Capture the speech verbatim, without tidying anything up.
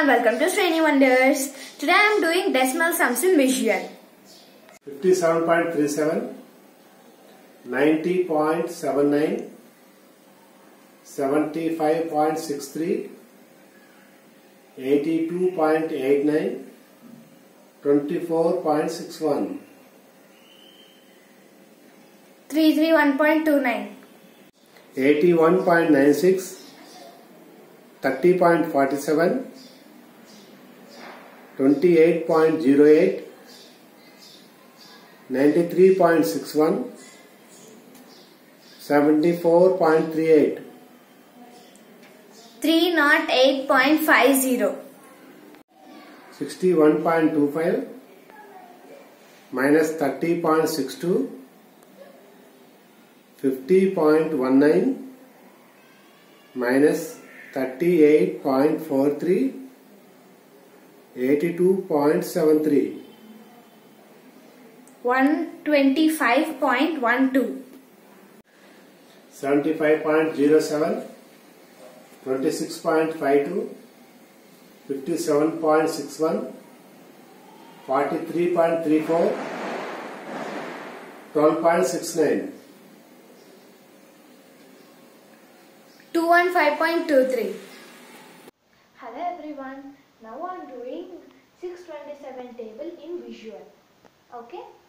everyone, welcome to Srini Wonders. Today I am doing decimal sums in visual. fifty-seven point three seven, ninety point seven nine, seventy-five point six three, eighty-two point eight nine, twenty-four point six one, three hundred thirty-one point two nine, eighty-one point nine six, thirty point four seven, twenty-eight point zero eight, ninety-three point six one, seventy-four point three eight, three hundred eight point five zero, sixty-one point two five, minus thirty point six two, fifty point one nine, minus thirty-eight point four three, eighty-two point seven three, one hundred twenty-five point one two, seventy-five point zero seven, twenty-six point five two, fifty-seven point six one, forty-three point three four, twelve point six nine, two hundred fifteen point two three. Hello everyone, now I am doing six hundred twenty-seven table in visual. Okay.